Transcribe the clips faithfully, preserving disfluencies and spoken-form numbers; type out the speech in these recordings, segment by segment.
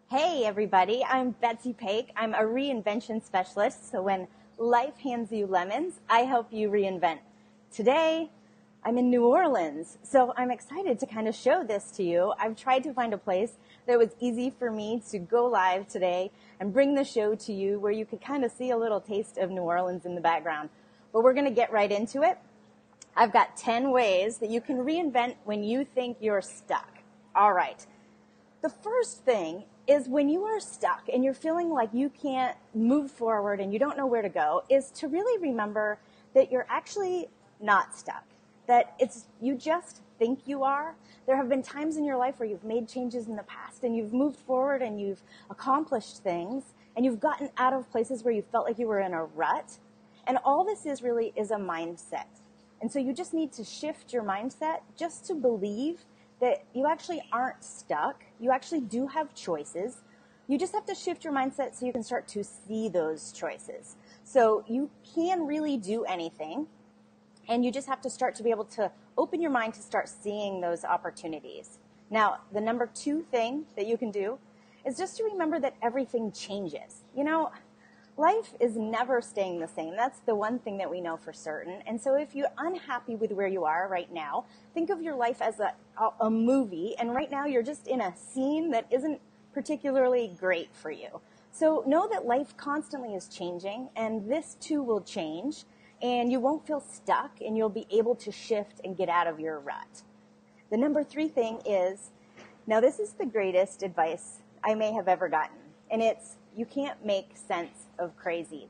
Hey everybody, I'm Betsy Pake. I'm a reinvention specialist, so when life hands you lemons, I help you reinvent. Today, I'm in New Orleans, so I'm excited to kind of show this to you. I've tried to find a place that was easy for me to go live today and bring the show to you where you could kind of see a little taste of New Orleans in the background. But we're going to get right into it. I've got ten ways that you can reinvent when you think you're stuck. All right. The first thing is when you are stuck and you're feeling like you can't move forward and you don't know where to go, is to really remember that you're actually not stuck, that it's you just think you are. There have been times in your life where you've made changes in the past and you've moved forward and you've accomplished things and you've gotten out of places where you felt like you were in a rut. And all this is really is a mindset. And so you just need to shift your mindset just to believe that you actually aren't stuck. You actually do have choices. You just have to shift your mindset so you can start to see those choices. So you can really do anything, and you just have to start to be able to open your mind to start seeing those opportunities. Now, the number two thing that you can do is just to remember that everything changes. You know, life is never staying the same. That's the one thing that we know for certain. And so if you're unhappy with where you are right now, think of your life as a, a movie. And right now you're just in a scene that isn't particularly great for you. So know that life constantly is changing, and this too will change. And you won't feel stuck, and you'll be able to shift and get out of your rut. The number three thing is, now this is the greatest advice I may have ever gotten. And it's, you can't make sense of crazy.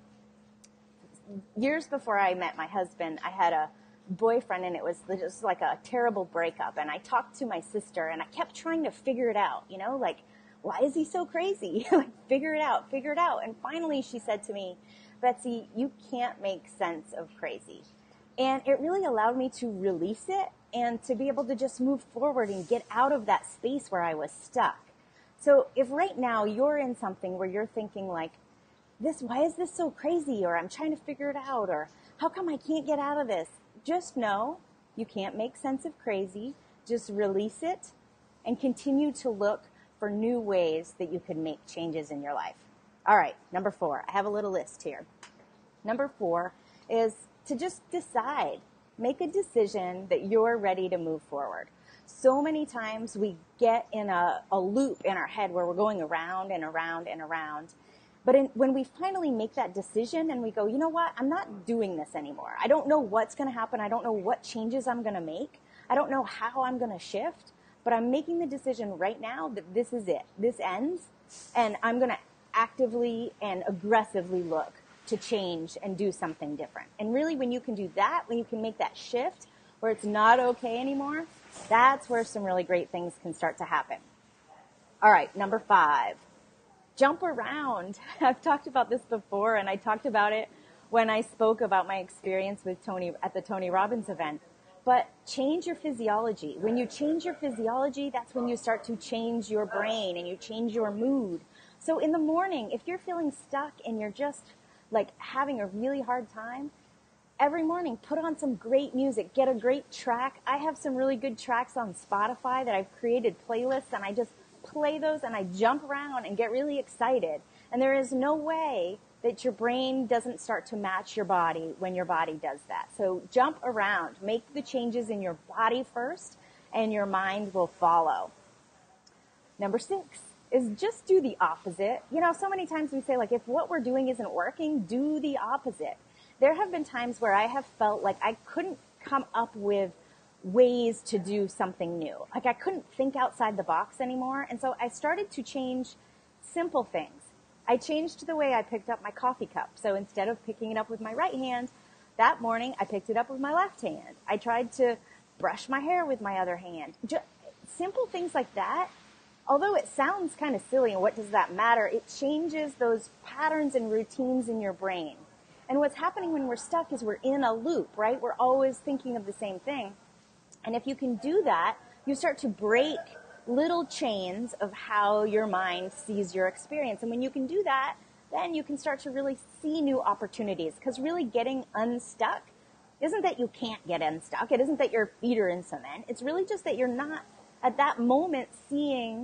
Years before I met my husband, I had a boyfriend, and it was just like a terrible breakup. And I talked to my sister, and I kept trying to figure it out, you know, like, why is he so crazy? Like, figure it out, figure it out. And finally she said to me, Betsy, you can't make sense of crazy. And it really allowed me to release it and to be able to just move forward and get out of that space where I was stuck. So if right now you're in something where you're thinking like, this, why is this so crazy? Or I'm trying to figure it out, or how come I can't get out of this? Just know you can't make sense of crazy. Just release it and continue to look for new ways that you can make changes in your life. All right, number four, I have a little list here. Number four is to just decide, make a decision that you're ready to move forward. So many times we get in a, a loop in our head where we're going around and around and around. But in, when we finally make that decision and we go, you know what, I'm not doing this anymore. I don't know what's going to happen. I don't know what changes I'm going to make. I don't know how I'm going to shift. But I'm making the decision right now that this is it. This ends. And I'm going to actively and aggressively look to change and do something different. And really, when you can do that, when you can make that shift where it's not okay anymore, that's where some really great things can start to happen. All right, number five, jump around. I've talked about this before, and I talked about it when I spoke about my experience with Tony at the Tony Robbins event. But change your physiology. When you change your physiology, that's when you start to change your brain and you change your mood. So in the morning, if you're feeling stuck and you're just like having a really hard time, every morning, put on some great music, get a great track. I have some really good tracks on Spotify that I've created playlists, and I just play those and I jump around and get really excited. And there is no way that your brain doesn't start to match your body when your body does that. So jump around, make the changes in your body first, and your mind will follow. Number six is just do the opposite. You know, so many times we say, like, if what we're doing isn't working, do the opposite. There have been times where I have felt like I couldn't come up with ways to do something new. Like I couldn't think outside the box anymore. And so I started to change simple things. I changed the way I picked up my coffee cup. So instead of picking it up with my right hand, that morning I picked it up with my left hand. I tried to brush my hair with my other hand. Just simple things like that. Although it sounds kind of silly and what does that matter, it changes those patterns and routines in your brain. And what's happening when we're stuck is we're in a loop, right? We're always thinking of the same thing. And if you can do that, you start to break little chains of how your mind sees your experience. And when you can do that, then you can start to really see new opportunities. Because really getting unstuck isn't that you can't get unstuck. It isn't that your feet are in cement. It's really just that you're not, at that moment, seeing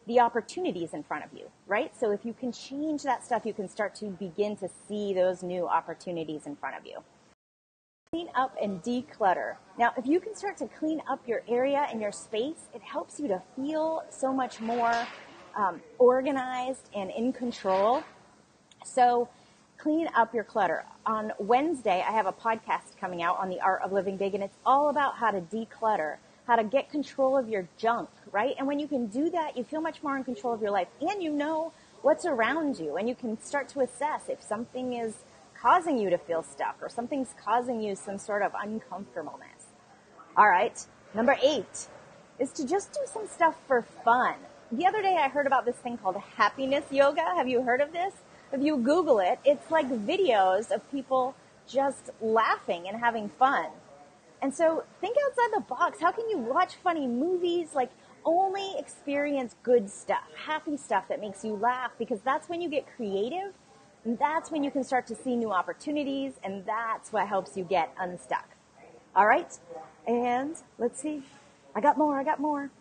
the opportunities in front of you, right? So if you can change that stuff, you can start to begin to see those new opportunities in front of you. Clean up and declutter. Now, if you can start to clean up your area and your space, it helps you to feel so much more um, organized and in control. So clean up your clutter. On Wednesday, I have a podcast coming out on the art of living big, and it's all about how to declutter, how to get control of your junk, right? And when you can do that, you feel much more in control of your life, and you know what's around you, and you can start to assess if something is causing you to feel stuck or something's causing you some sort of uncomfortableness. All right, number eight is to just do some stuff for fun. The other day I heard about this thing called happiness yoga. Have you heard of this? If you Google it, it's like videos of people just laughing and having fun. And so think outside the box. How can you watch funny movies? Like, only experience good stuff, happy stuff that makes you laugh, because that's when you get creative. And that's when you can start to see new opportunities, and that's what helps you get unstuck. All right? And let's see. I got more. I got more.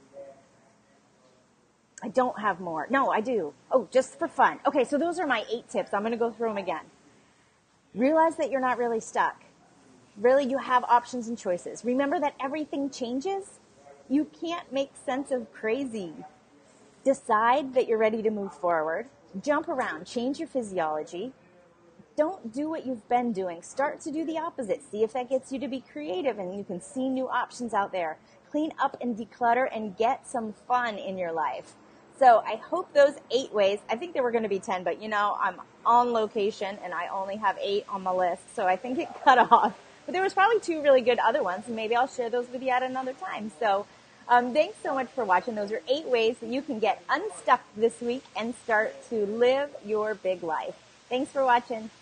I don't have more. No, I do. Oh, just for fun. Okay, so those are my eight tips. I'm going to go through them again. Realize that you're not really stuck. Really, you have options and choices. Remember that everything changes. You can't make sense of crazy. Decide that you're ready to move forward. Jump around, change your physiology. Don't do what you've been doing. Start to do the opposite. See if that gets you to be creative and you can see new options out there. Clean up and declutter and get some fun in your life. So I hope those eight ways, I think there were going to be ten, but you know, I'm on location and I only have eight on my list, so I think it cut off. But there was probably two really good other ones, and maybe I'll share those with you at another time. So Um, thanks so much for watching. Those are eight ways that you can get unstuck this week and start to live your big life. Thanks for watching.